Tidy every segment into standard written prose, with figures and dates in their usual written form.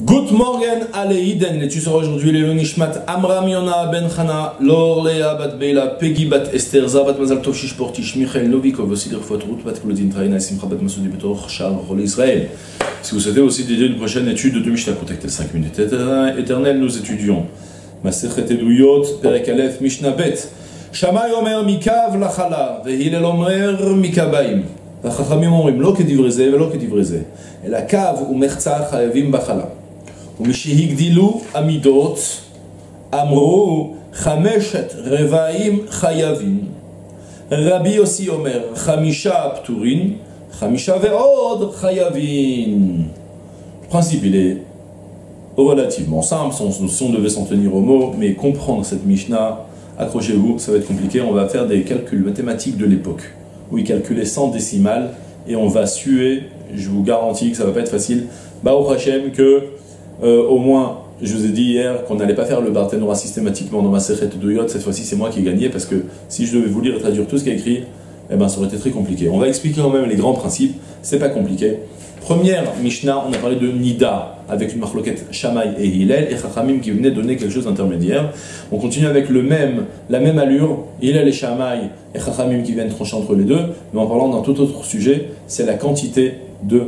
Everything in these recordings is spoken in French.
Good morning, Aleiden, et tu seras aujourd'hui les Nishmat Amram Yona Ben Chana, Lor Lea Bat Beila, Peggy Bat Esther, Zabat Mazal Tov Shish Portish, Michael Novikov, aussi des Refouat Rout, Bat Kulodin Traina, Simcha Bat Masoudi Betor, Charles Rol Israël. Si vous souhaitez aussi dédier une prochaine étude de Mishnah, contactez 5 minutes éternelles, nous étudions Masechet Eduyot, Perek Aleph, Mishnah Bet, Shammai Omer Mikav Lachala, Vehilel Omer Mikabaim. החכמים אומרים לא כדברי זה ולא כדברי זה, אלא קו ומחצה חייבים בחלה. ומשהגדילו עמידות, אמרו 5 רבעים חייבים. רבי יוסי אומר 5 פטורין, 5 ועוד חייבים. Le principe il est relativement simple, si on devait s'en tenir au mot, mais comprendre cette Mishnah, accrochez-vous, ça va être compliqué, on va faire des calculs mathématiques de l'époque. Où il calculait 100 décimales et on va suer, je vous garantis que ça va pas être facile. Baruch Hashem que au moins, je vous ai dit hier qu'on n'allait pas faire le Barthénora systématiquement dans ma Masechet Eduyot. Cette fois-ci c'est moi qui ai gagné parce que si je devais vous lire et traduire tout ce qu'il y a écrit, eh ben ça aurait été très compliqué. On va expliquer quand même les grands principes, c'est pas compliqué. Première Mishnah, on a parlé de Nida avec une marloquette Shammai et Hillel et Chachamim qui venaient donner quelque chose d'intermédiaire. On continue avec la même allure, Hillel et Shammai et Chachamim qui viennent trancher entre les deux, mais en parlant d'un tout autre sujet, c'est la quantité de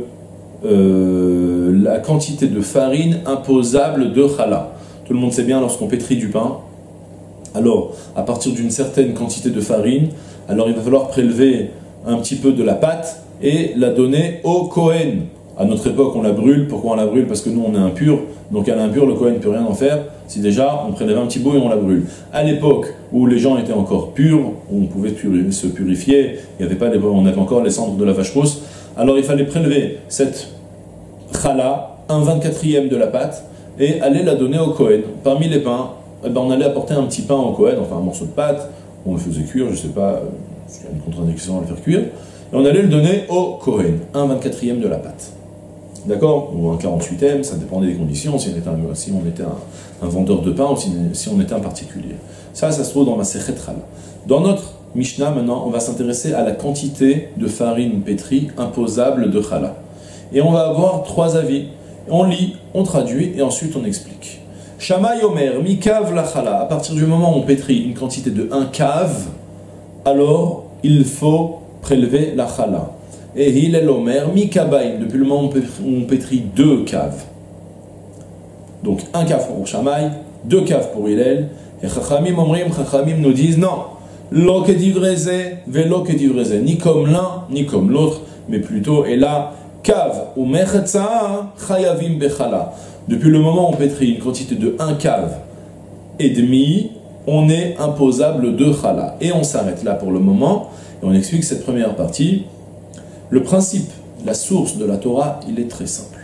farine imposable de challah. Tout le monde sait bien lorsqu'on pétrit du pain, alors à partir d'une certaine quantité de farine, alors il va falloir prélever un petit peu de la pâte et la donner au Kohen. À notre époque, on la brûle. Pourquoi on la brûle? Parce que nous, on est impur. Donc, à l'impur, le Kohen ne peut rien en faire. Si déjà, on prélève un petit bout et on la brûle. À l'époque où les gens étaient encore purs, où on pouvait se purifier, on avait encore les cendres de la vache rousse, alors il fallait prélever cette challah, 1/24e de la pâte, et aller la donner au Kohen. Parmi les pains, on allait apporter un petit pain au Kohen, enfin un morceau de pâte, on le faisait cuire, je ne sais pas, s'il y a une contradiction à le faire cuire. Et on allait le donner au Kohen, 1/24e de la pâte. D'accord? Ou 1/48e, ça dépendait des conditions, si on était un vendeur de pain ou si on était un particulier. Ça se trouve dans Masechet Challah. Dans notre Mishnah, maintenant, on va s'intéresser à la quantité de farine pétrie imposable de Challah. Et on va avoir 3 avis. On lit, on traduit et ensuite on explique. Shammai Omer, Mikav la Challah. À partir du moment où on pétrit une quantité de 1 cave, alors il faut prélever la challah. Et Hillel Omer, Mikabaim, depuis le moment où on pétrit 2 caves. Donc 1 cave pour Shammai, 2 caves pour Hillel. Et Chachamim nous disent non, lo que divreze, velo que divreze, ni comme l'un, ni comme l'autre, mais plutôt, et là, cave ou mechetza, chayavim bechala. Depuis le moment où on pétrit une quantité de 1 cave et demi, on est imposable de challah. Et on s'arrête là pour le moment. Et on explique cette première partie. Le principe, la source de la Torah, il est très simple.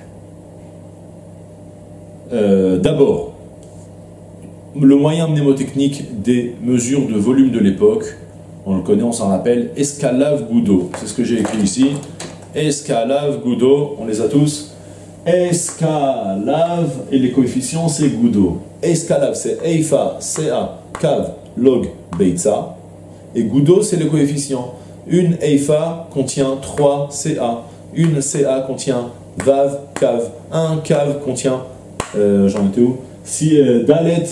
D'abord, le moyen mnémotechnique des mesures de volume de l'époque, on le connaît, on s'en rappelle, escalave goudo. C'est ce que j'ai écrit ici. Escalave goudo, on les a tous. Escalave, et les coefficients, c'est goudo. Escalave, c'est eifa, ca, kav, log, beitza. Et goudo, c'est le coefficient. Une eifa contient 3 ca. Une ca contient vav, kav. Un kav contient, j'en étais où? 6 dalet,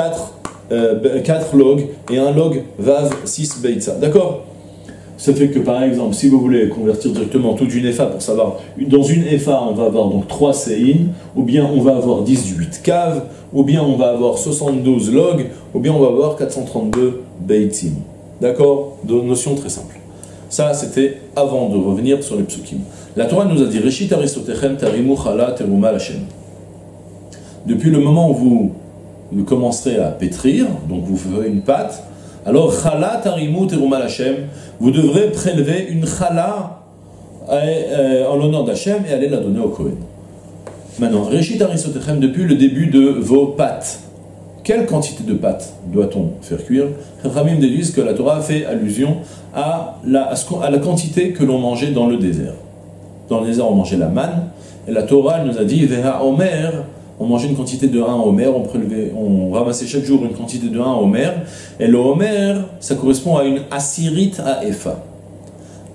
4 log. Et un log, vav, 6 beitza. D'accord? Ça fait que par exemple, si vous voulez convertir directement toute une eifa pour savoir, dans une eifa, on va avoir donc 3 séin, ou bien on va avoir 18 kav, ou bien on va avoir 72 log, ou bien on va avoir 432 beitzim. D'accord? Notion très simple. Ça, c'était avant de revenir sur les psukim. La Torah nous a dit Reshit aristotechem tarimu chala teruma lachem. Depuis le moment où vous commencerez à pétrir, donc vous ferez une pâte, alors chala tarimu teruma lachem, vous devrez prélever une chala en l'honneur d'Hachem et aller la donner au Kohen. Maintenant, Reshit aristotechem, depuis le début de vos pâtes, quelle quantité de pâte doit-on faire cuire? Chachamim déduisent que la Torah fait allusion à la quantité que l'on mangeait dans le désert. Dans le désert, on mangeait la manne, et la Torah nous a dit Veha Omer, on mangeait une quantité de 1 Omer, on ramassait chaque jour une quantité de 1 Omer, et le Omer, ça correspond à une assirite à Efa,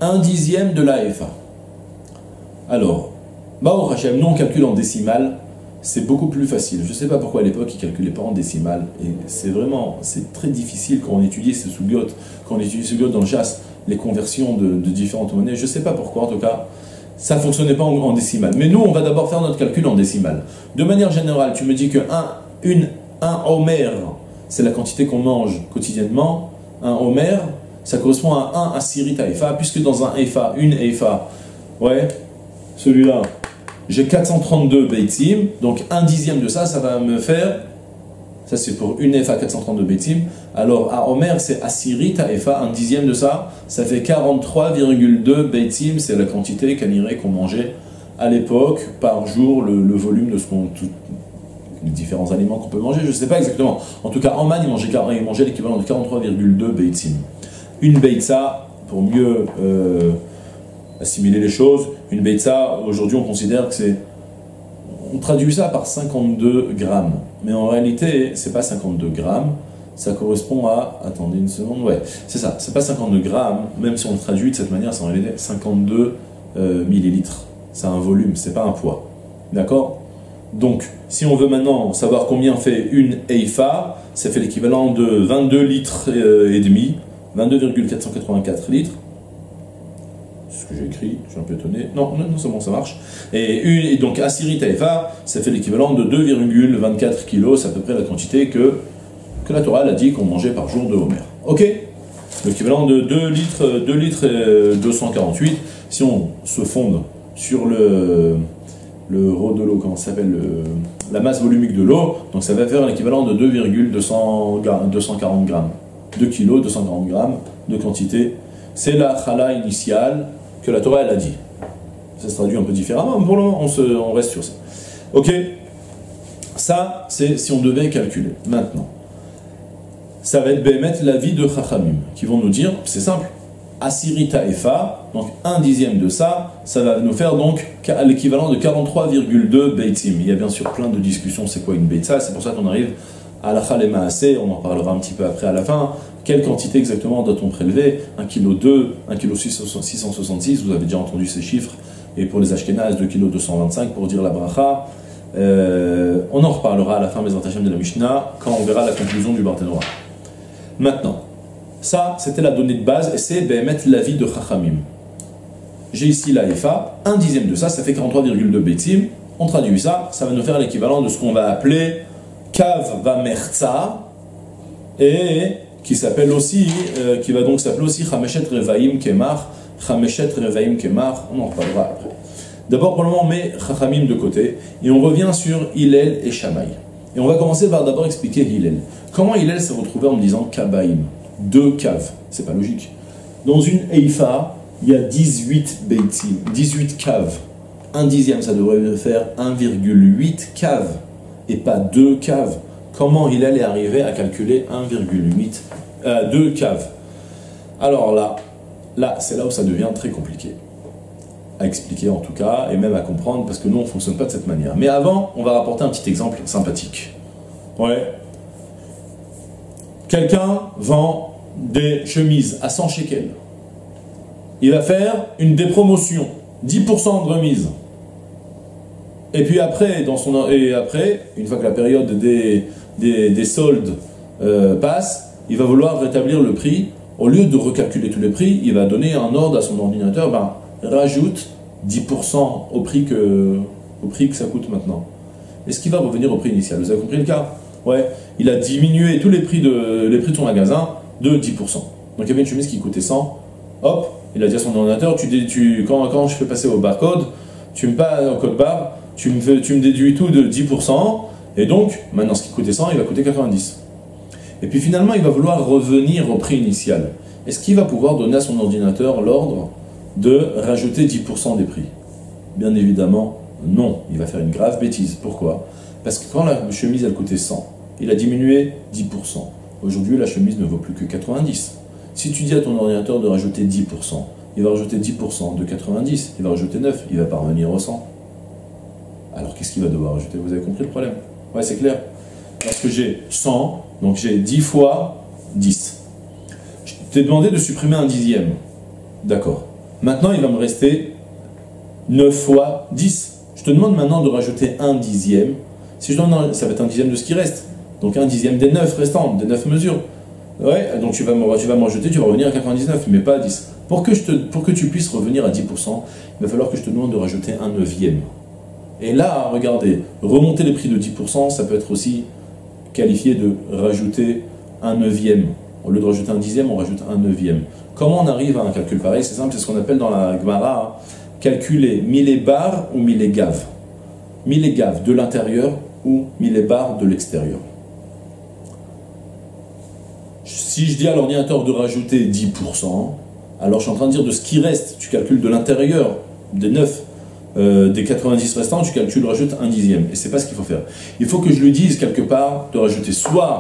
1/10 de la Efa. Alors, Baruch Hashem, nous on calcule en décimales, c'est beaucoup plus facile. Je ne sais pas pourquoi à l'époque, ils ne calculaient pas en décimales. Et c'est très difficile quand on étudie ces sougiotes, quand on étudie ces sougiotes dans le chasse, les conversions de différentes monnaies. Je ne sais pas pourquoi, en tout cas, ça ne fonctionnait pas en décimales. Mais nous, on va d'abord faire notre calcul en décimales. De manière générale, tu me dis que un homer, c'est la quantité qu'on mange quotidiennement. Un homer, ça correspond à 1 asirit efa, puisque dans un efa, une efa, ouais, celui-là, j'ai 432 beitzim, donc un dixième de ça, ça va me faire, ça c'est pour une efa 432 beitzim, alors à homer c'est asirit efa, un dixième de ça, ça fait 43,2 beitzim, c'est la quantité canirée qu'on mangeait à l'époque, par jour, le volume de ce qu'on... les différents aliments qu'on peut manger, je ne sais pas exactement. En tout cas, en man, il mangeait l'équivalent de 43,2 beitzim. Une beitza, pour mieux assimiler les choses, une beitza, aujourd'hui on considère que c'est... On traduit ça par 52 grammes. Mais en réalité, c'est pas 52 grammes, ça correspond à... Attendez une seconde, ouais, c'est ça, c'est pas 52 grammes, même si on le traduit de cette manière, c'est en réalité 52 millilitres. C'est un volume, c'est pas un poids. D'accord? Donc, si on veut maintenant savoir combien fait une eifa, ça fait l'équivalent de 22 litres et demi, 22,484 litres. C'est ce que j'ai écrit, je suis un peu étonné. Non, c'est bon, ça marche. Et donc, asirit eifa, ça fait l'équivalent de 2,24 kilos, c'est à peu près la quantité que la Torah a dit qu'on mangeait par jour de homer. Ok? L'équivalent de 2 litres et 248, si on se fonde sur le rho de l'eau, comment ça s'appelle, la masse volumique de l'eau, donc ça va faire l'équivalent de 2,240 grammes. 2 kg, 240 grammes de quantité. C'est la chala initiale que la Torah elle a dit. Ça se traduit un peu différemment, mais pour le moment on reste sur ça. Ok? Ça, c'est si on devait calculer. Maintenant, ça va être béhémet la vie de Chachamim, qui vont nous dire, c'est simple, Asirita Efa, donc un dixième de ça, ça va nous faire donc l'équivalent de 43,2 beitzim. Il y a bien sûr plein de discussions, c'est quoi une beitza, c'est pour ça qu'on arrive à la Chal et Maaseh, on en parlera un petit peu après à la fin. Quelle quantité exactement doit-on prélever? 1,2 kg, 1,666 kg, vous avez déjà entendu ces chiffres, et pour les Ashkenaz, 2,225 kg pour dire la bracha. On en reparlera à la fin, Bezrat Hashem, de la Mishnah, quand on verra la conclusion du Barthénoa. Maintenant, ça, c'était la donnée de base, et c'est Behemet la vie de Chachamim. J'ai ici la Efa, un dixième de ça, ça fait 43,2 beitzim. On traduit ça, ça va nous faire l'équivalent de ce qu'on va appeler Kav Vamerza, et qui s'appelle aussi, qui va donc s'appeler aussi Chameshet Revaim Kemar, Chameshet Revaim Kemar, on en reparlera après. D'abord, pour le moment, on met Chachamim de côté, et on revient sur Hillel et Shammai. Et on va commencer par d'abord expliquer Hillel. Comment Hillel s'est retrouvé en me disant Kabaim? 2 caves, c'est pas logique. Dans une Eifa, il y a 18 beitzim, 18 caves. Un dixième, ça devrait faire 1,8 caves, et pas 2 caves. Comment Hillel est arrivé à calculer 2 caves? Alors là, c'est là où ça devient très compliqué. À expliquer en tout cas, et même à comprendre, parce que nous, on ne fonctionne pas de cette manière. Mais avant, on va rapporter un petit exemple sympathique. Ouais. Quelqu'un vend des chemises à 100 shekels. Il va faire une dépromotion, 10% de remise. Et puis après, une fois que la période des soldes passe, il va vouloir rétablir le prix. Au lieu de recalculer tous les prix, il va donner un ordre à son ordinateur, rajoute 10% au prix que ça coûte maintenant. Est-ce qu'il va revenir au prix initial? Vous avez compris le cas? Ouais, il a diminué tous les prix de son magasin de 10%. Donc il y avait une chemise qui coûtait 100, hop, il a dit à son ordinateur, quand je fais passer au barcode, tu me passes au code barre, tu me déduis tout de 10%, et donc, maintenant ce qui coûtait 100, il va coûter 90. Et puis finalement, il va vouloir revenir au prix initial. Est-ce qu'il va pouvoir donner à son ordinateur l'ordre de rajouter 10% des prix? Bien évidemment, non. Il va faire une grave bêtise. Pourquoi? Parce que quand la chemise, elle coûtait 100, il a diminué 10%. Aujourd'hui, la chemise ne vaut plus que 90. Si tu dis à ton ordinateur de rajouter 10%, il va rajouter 10% de 90, il va rajouter 9, il ne va pas revenir au 100. Alors qu'est-ce qu'il va devoir rajouter? Vous avez compris le problème? Ouais, c'est clair. Parce que j'ai 100, donc j'ai 10 fois 10. Je t'ai demandé de supprimer un dixième. D'accord. Maintenant, il va me rester 9 fois 10. Je te demande maintenant de rajouter un dixième. Si je donne ça va être un dixième de ce qui reste. Donc un dixième des 9 restants, des 9 mesures. Ouais, donc tu vas m'en rajouter, tu vas revenir à 99, mais pas à 10. Pour que tu puisses revenir à 10%, il va falloir que je te demande de rajouter un neuvième. Et là, regardez, remonter les prix de 10%, ça peut être aussi qualifié de rajouter un neuvième. Au lieu de rajouter un dixième, on rajoute un neuvième. Comment on arrive à un calcul pareil? C'est simple, c'est ce qu'on appelle dans la Gemara, calculer millébar ou millégav. Millégav de l'intérieur ou millébar de l'extérieur. Si je dis à l'ordinateur de rajouter 10%, alors je suis en train de dire de ce qui reste, tu calcules de l'intérieur, des 9, des 90 restants, tu calcules, rajoute un dixième. Et c'est pas ce qu'il faut faire. Il faut que je lui dise quelque part de rajouter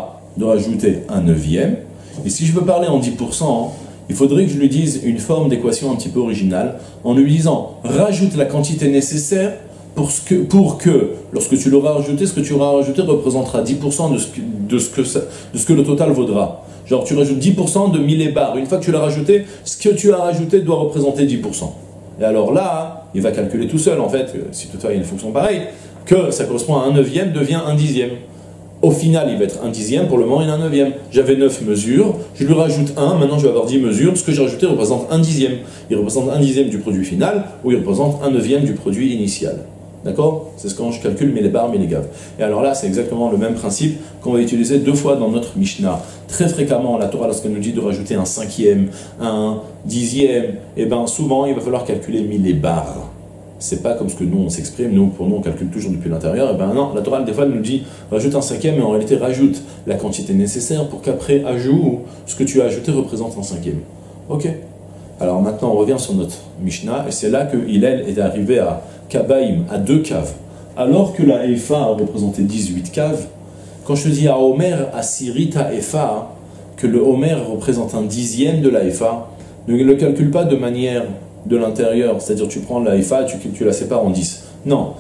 un neuvième. Et si je veux parler en 10%, il faudrait que je lui dise une forme d'équation un petit peu originale, en lui disant rajoute la quantité nécessaire pour que lorsque tu l'auras rajouté, ce que tu auras rajouté représentera 10% de ce que le total vaudra. Genre tu rajoutes 10% de millébars. Une fois que tu l'as rajouté, ce que tu as rajouté doit représenter 10%. Et alors là, il va calculer tout seul en fait, si toutefois il y a une fonction pareille, que ça correspond à un neuvième devient un dixième. Au final, il va être un dixième, pour le moment, il est un neuvième. J'avais 9 mesures, je lui rajoute 1, maintenant je vais avoir 10 mesures, ce que j'ai rajouté représente un dixième. Il représente un dixième du produit final, ou il représente un neuvième du produit initial. D'accord? C'est ce quand je calcule millébars, millégav. Et alors là, c'est exactement le même principe qu'on va utiliser deux fois dans notre Mishnah. Très fréquemment, la Torah, lorsqu'elle nous dit de rajouter un cinquième, un dixième, et bien souvent, il va falloir calculer millébars. C'est pas comme ce que nous on s'exprime, pour nous on calcule toujours depuis l'intérieur, et ben non, la Torah des fois elle nous dit rajoute un cinquième, mais en réalité rajoute la quantité nécessaire pour qu'après ajout, ce que tu as ajouté représente un cinquième. Ok. Alors maintenant on revient sur notre Mishnah, et c'est là que Hillel est arrivé à Kabaïm, à 2 caves. Alors que la Efa a représenté 18 caves, quand je te dis à Omer, à Sirita Efa, que le Omer représente un dixième de la Efa, ne le calcule pas de manière de l'intérieur, c'est-à-dire tu prends la Efa, tu la sépares en 10. Non.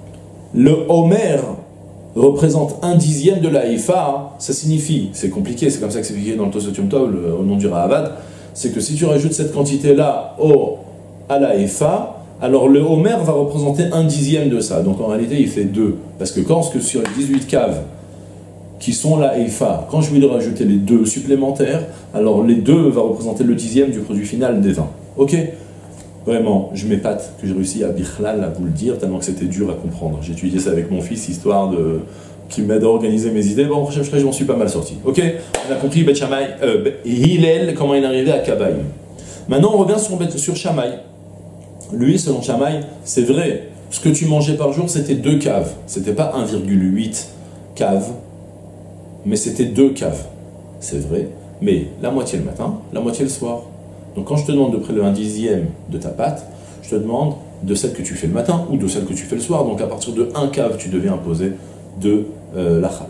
Le Omer représente un dixième de la Efa, ça signifie, c'est compliqué, c'est comme ça que c'est expliqué dans le Tosot Yom Tov, au nom du Rahavad, c'est que si tu rajoutes cette quantité-là à la Efa, alors le Omer va représenter un dixième de ça. Donc en réalité, il fait 2. Parce que sur les 18 caves qui sont la Efa, quand je vais lui rajouter les 2 supplémentaires, alors les 2 va représenter le dixième du produit final des 20. Ok? Vraiment, je m'épate que j'ai réussi à Bichlal à vous le dire, tellement que c'était dur à comprendre. J'ai étudié ça avec mon fils, histoire qui m'aide à organiser mes idées. Bon, je m'en suis pas mal sorti. Ok? On a compris Hillel, comment il est arrivé à Kabaïm. Maintenant, on revient sur Shammai. Lui, selon Shammai, c'est vrai, ce que tu mangeais par jour, c'était 2 caves. C'était pas 1,8 caves, mais c'était 2 caves. C'est vrai, mais la moitié le matin, la moitié le soir. Donc quand je te demande de prélever un dixième de ta pâte, je te demande de celle que tu fais le matin ou de celle que tu fais le soir. Donc à partir de 1 cave, tu devais imposer de la chala.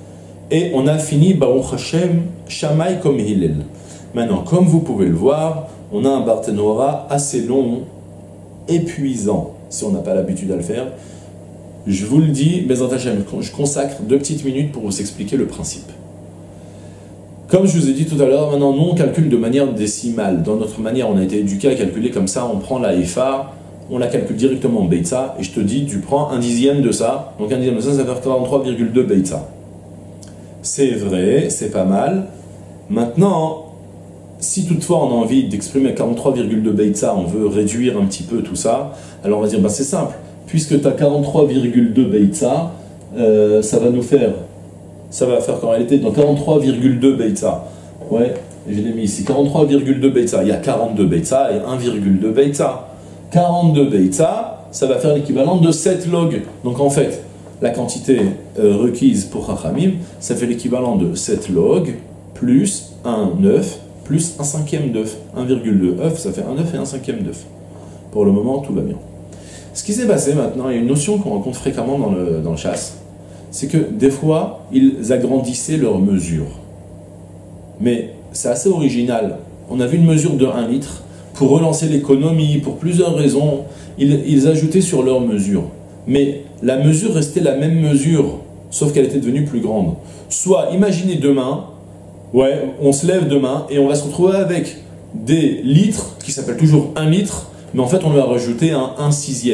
Et on a fini, Baruch Hashem, Shammai comme Hillel. Maintenant, comme vous pouvez le voir, on a un Barthénora assez long, épuisant, si on n'a pas l'habitude à le faire. Je vous le dis, Bezrat Hashem, je consacre 2 petites minutes pour vous expliquer le principe. Comme je vous ai dit tout à l'heure, maintenant, nous, on calcule de manière décimale. Dans notre manière, on a été éduqué à calculer comme ça. On prend la Efa, on la calcule directement en Beitza, et je te dis, tu prends un dixième de ça. Donc un dixième de ça, ça fait 43,2 Beitza. C'est vrai, c'est pas mal. Maintenant, si toutefois on a envie d'exprimer 43,2 Beitza, on veut réduire un petit peu tout ça, alors on va dire, c'est simple. Puisque tu as 43,2 Beitza, ça va faire qu'en réalité, dans 43,2 Beitza, ouais, je l'ai mis ici, 43,2 Beitza, il y a 42 Beitza et 1,2 Beitza. 42 Beitza, ça va faire l'équivalent de 7 log. Donc en fait, la quantité requise pour Chachamim, ça fait l'équivalent de 7 log plus 1 œuf plus un cinquième d'œuf. 1,2 œuf, ça fait un œuf et un cinquième d'œuf. Pour le moment, tout va bien. Ce qui s'est passé maintenant, il y a une notion qu'on rencontre fréquemment dans le chasse, c'est que des fois, ils agrandissaient leurs mesures. Mais c'est assez original. On a vu une mesure de 1 litre. Pour relancer l'économie, pour plusieurs raisons, ils ajoutaient sur leur mesure. Mais la mesure restait la même mesure, sauf qu'elle était devenue plus grande. Soit, imaginez demain, on se lève demain et on va se retrouver avec des litres qui s'appellent toujours 1 litre, mais en fait on lui a rajouté un 1/6.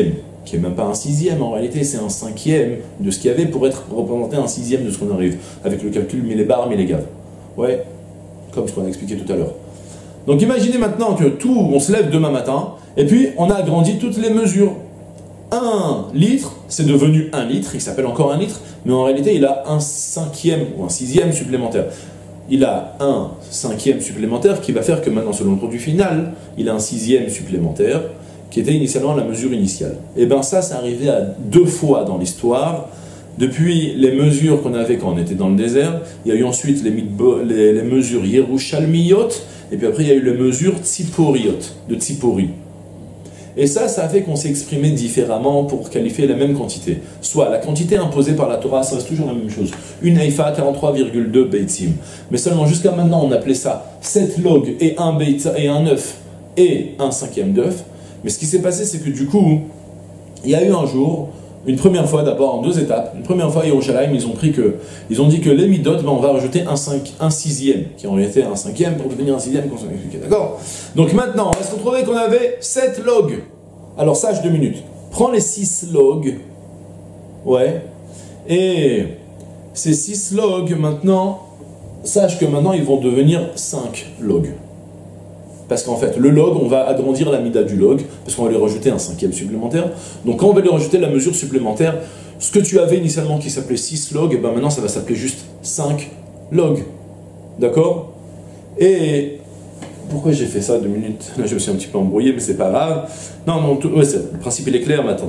qui est même pas un sixième, en réalité c'est un cinquième de ce qu'il y avait pour être représenté un sixième de ce qu'on arrive, avec le calcul millébar, millégav. Ouais, comme ce qu'on a expliqué tout à l'heure. Donc imaginez maintenant que on se lève demain matin, et puis on a agrandi toutes les mesures. 1 litre, c'est devenu 1 litre, il s'appelle encore 1 litre, mais en réalité il a un cinquième ou un sixième supplémentaire. Il a un cinquième supplémentaire qui va faire que maintenant, selon le produit final, il a un sixième supplémentaire qui était initialement la mesure initiale. Et bien ça, c'est arrivé à 2 fois dans l'histoire. Depuis les mesures qu'on avait quand on était dans le désert, il y a eu ensuite les mesures Yerushalmiyot, et puis après il y a eu les mesures Tziporiot, de Tzipori. Et ça a fait qu'on s'est exprimé différemment pour qualifier la même quantité. Soit la quantité imposée par la Torah, ça reste toujours la même chose. Une haïfa, 43,2 beitzim. Mais seulement jusqu'à maintenant, on appelait ça 7 log et un beitza et un œuf et un cinquième d'œuf. Mais ce qui s'est passé, c'est que du coup, il y a eu un jour, une première fois d'abord en 2 étapes. Une première fois à Yerushalayim, ils ont dit que les midot, on va rajouter un sixième, qui en réalité un cinquième pour devenir un sixième qu'on s'en expliqué. D'accord? Donc maintenant, on va se retrouver qu'on avait 7 logs. Alors sache 2 minutes. Prends les 6 logs. Ouais. Et ces 6 logs, maintenant, sache que maintenant ils vont devenir 5 logs. Parce qu'en fait, le log, on va agrandir la mida du log, parce qu'on va lui rajouter un cinquième supplémentaire. Donc quand on va lui rajouter la mesure supplémentaire, ce que tu avais initialement qui s'appelait 6 log, et ben maintenant ça va s'appeler juste 5 log. D'accord? Et pourquoi j'ai fait ça 2 minutes? Là je me suis un petit peu embrouillé, mais c'est pas grave. Non, ouais, le principe il est clair maintenant.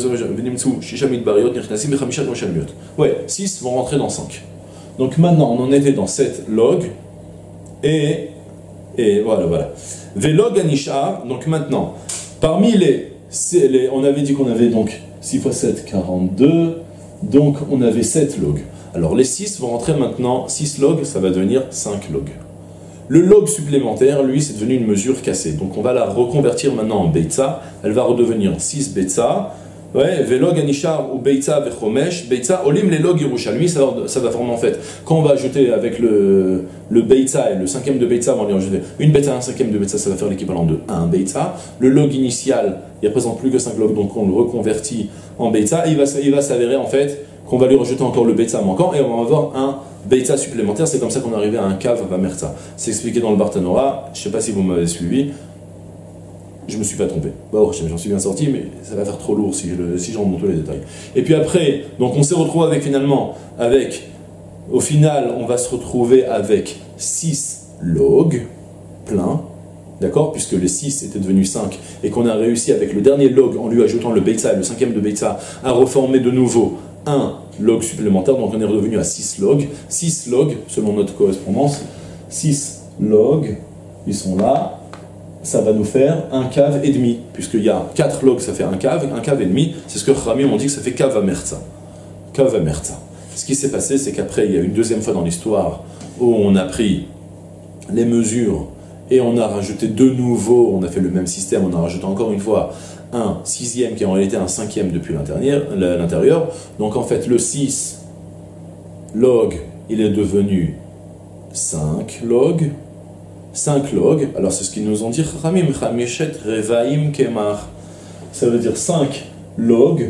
Ouais, 6 vont rentrer dans 5. Donc maintenant on en était dans 7 log, et voilà. Velog anishar, donc maintenant, parmi on avait dit qu'on avait donc 6 x 7, 42, donc on avait 7 logs. Alors les 6 vont rentrer maintenant, 6 logs, ça va devenir 5 logs. Le log supplémentaire, lui, c'est devenu une mesure cassée. Donc on va la reconvertir maintenant en beitza, elle va redevenir 6 beitza. Ouais, velog anishar ou beitza vechomesh, beitza olim les log yerushalmi, ça va former en fait. Quand on va ajouter avec le beitza et le cinquième de beitza, on va lui rajouter une beitza, un cinquième de beitza, ça va faire l'équivalent de 1 beitza. Le log initial, il ne représente plus que 5 logs, donc on le reconvertit en beitza. Et il va s'avérer en fait qu'on va lui rajouter encore le beitza manquant et on va avoir un beitza supplémentaire. C'est comme ça qu'on est arrivé à un kav vamerza. C'est expliqué dans le Bartanora, je ne sais pas si vous m'avez suivi. Je me suis pas trompé. Bon, j'en suis bien sorti, mais ça va faire trop lourd si j'en montre tous les détails. Et puis après, donc on s'est retrouvé au final, on va se retrouver avec 6 logs pleins, d'accord, puisque les 6 étaient devenus 5, et qu'on a réussi avec le dernier log, en lui ajoutant le beitza et le cinquième de beitza, à reformer de nouveau un log supplémentaire, donc on est revenu à 6 logs. 6 logs, selon notre correspondance, 6 logs, ils sont là. Ça va nous faire un cave et demi, puisqu'il y a 4 logs, ça fait un cave et demi, c'est ce que Khamim ont dit que ça fait cave à merza. Cave à merza. Ce qui s'est passé, c'est qu'après, il y a une deuxième fois dans l'histoire où on a pris les mesures et on a rajouté de nouveau, on a fait le même système, on a rajouté encore une fois un sixième qui est en réalité un cinquième depuis l'intérieur. Donc en fait, le 6 log, il est devenu 5 log. 5 log, alors c'est ce qu'ils nous ont dit, Chamishet Revaim Kemar. Ça veut dire 5 log,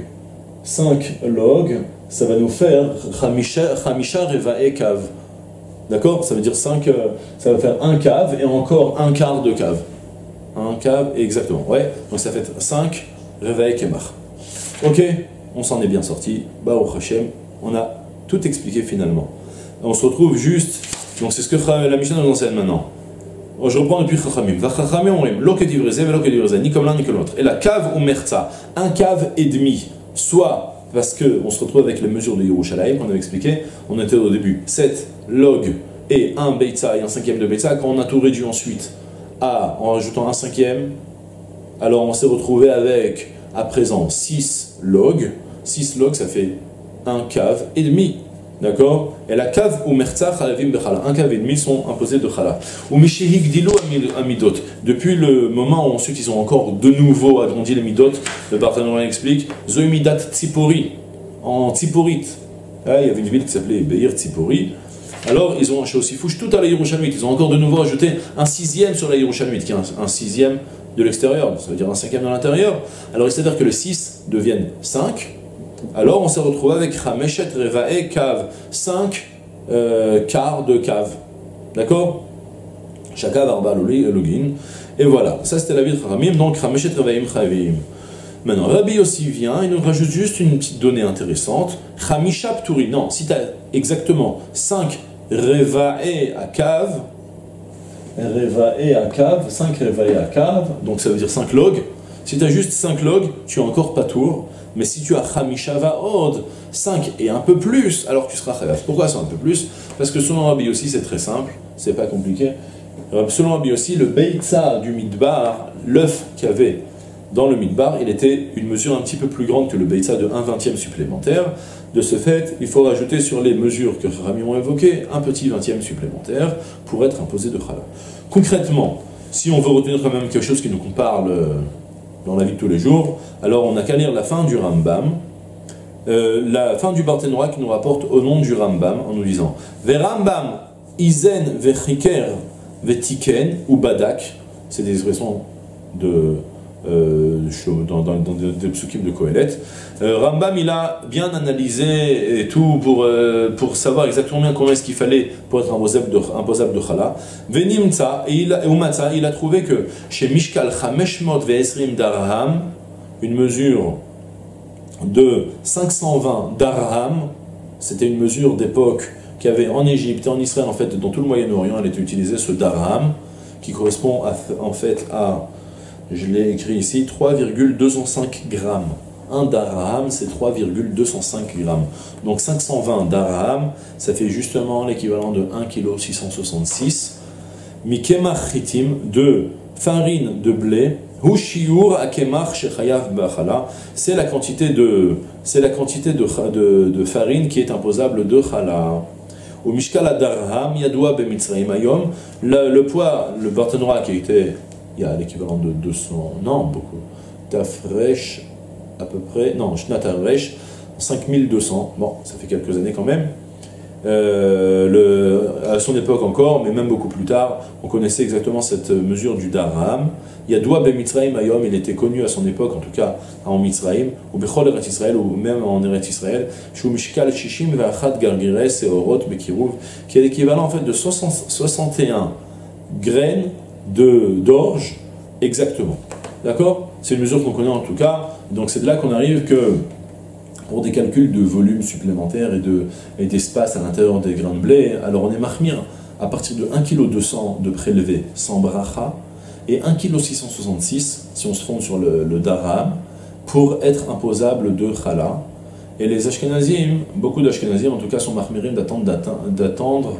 ça va nous faire Chamisha Revae Kav. D'accord? Ça veut dire 5, ça va faire un cave et encore un quart de cave. Un cave, exactement, ouais. Donc ça fait 5 Revae Kemar. Ok, on s'en est bien sorti. Baruch Hashem, on a tout expliqué finalement. On se retrouve juste, donc c'est ce que la Mishnah nous enseigne maintenant. Je reprends depuis Chachamim. Chachamim ont lo que divreze, velo que divreze, ni comme l'un ni comme l'autre. Et la cave ou merza, un cave et demi, soit parce qu'on se retrouve avec les mesures de Yerushalayim qu'on avait expliqué, on était au début 7 log et un beitza et un cinquième de beitza. Quand on a tout réduit ensuite en rajoutant un cinquième, alors on s'est retrouvé avec à présent 6 log. 6 log, ça fait un cave et demi. D'accord? Et la cave ou merza chalavim bechala. Un cave et demi sont imposés de chala. Ou mishihik dilu amidot. Depuis le moment où ensuite ils ont encore de nouveau agrandi les midot, le partenaire explique zoimidat tzipori, en tziporit. Ah, il y avait une ville qui s'appelait Beir Tzipori. Alors ils ont aussi fouche tout à la Yerushalmite. Ils ont encore de nouveau ajouté un sixième sur la Yerushalmite, qui est un sixième de l'extérieur, ça veut dire un cinquième de l'intérieur. Alors c'est-à-dire que le 6 devienne 5. Alors on s'est retrouvé avec Chameshet Revae Kav, 5 quarts de cave. D'accord? Chakav Arba Login. Et voilà, ça c'était la vie de Chachamim, donc Chameshet Revaim Chavim. Maintenant, Rabbi aussi vient, il nous rajoute juste une petite donnée intéressante. Chamisha Pturi. Non, si tu as exactement 5 Revae à cave, 5 Revae à cave, donc ça veut dire 5 logs. Si tu as juste 5 logs, tu es encore pas tour. Mais si tu as Chamisha Vaod, 5 et un peu plus, alors tu seras Chayav. Pourquoi c'est un peu plus? Parce que selon Rabbi aussi, c'est très simple, c'est pas compliqué. Selon Rabbi aussi, le Beitza du Midbar, l'œuf qu'il y avait dans le Midbar, il était une mesure un petit peu plus grande que le Beitza de 1/20 supplémentaire. De ce fait, il faut rajouter sur les mesures que Rami ont évoquées un petit 20e supplémentaire pour être imposé de Chala. Concrètement, si on veut retenir quand même quelque chose qui nous parle dans la vie de tous les jours, alors on n'a qu'à lire la fin du Rambam, la fin du Barthénois qui nous rapporte au nom du Rambam en nous disant Ve Rambam Izen Vechiker Vetiken ou Badak, c'est des expressions dans des psukim de Kohelet. Rambam il a bien analysé et tout pour savoir exactement combien est-ce qu'il fallait pour être imposable de Chala. Venimtsa et il a trouvé que chez Mishkal 520 darham, une mesure de 520 darham, c'était une mesure d'époque qu'il y avait en Égypte et en Israël, en fait dans tout le Moyen-Orient, elle était utilisée, ce darham qui correspond en fait à, je l'ai écrit ici, 3,205 grammes. Un darham, c'est 3,205 grammes. Donc 520 darham, ça fait justement l'équivalent de 1,666 kg. Mikemach chitim, de farine de blé, hu shiur akemach shechayav b'chala, c'est la quantité de farine qui est imposable de chala. Au mishkal darham yadua b'mitzrayim ayom, le poids, le Barthénois qui était, il y a l'équivalent de 200, non, beaucoup, Tafresh, à peu près, non, Shnat Tafresh, 5200, bon, ça fait quelques années quand même, à son époque encore, mais même beaucoup plus tard, on connaissait exactement cette mesure du darham. Yadoua ben Mitzrayim ayom, il était connu à son époque, en tout cas en Mitzrayim, ou Bechol Eretz Israël, ou même en Eretz Israël, Shu Mishkal Shishim ve'achat gargires et orot bekiruv, qui est l'équivalent en fait de 61 graines d'orge exactement. D'accord? C'est une mesure qu'on connaît en tout cas, donc c'est de là qu'on arrive que pour des calculs de volume supplémentaire et d'espace à l'intérieur des grains de blé, alors on est mahmir à partir de 1,2 kg de prélevé sans bracha et 1,666 kg si on se fonde sur le darham pour être imposable de chala. Et les Ashkenazim, beaucoup d'Ashkenazim en tout cas sont mahmirim d'atteindre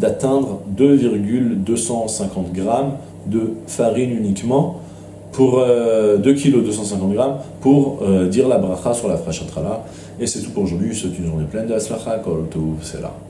2,250 grammes de farine uniquement pour 2,250 kg pour dire la bracha sur la frachat chala. Et c'est tout pour aujourd'hui, c'est une journée pleine de aslacha, kol tov, c'est là.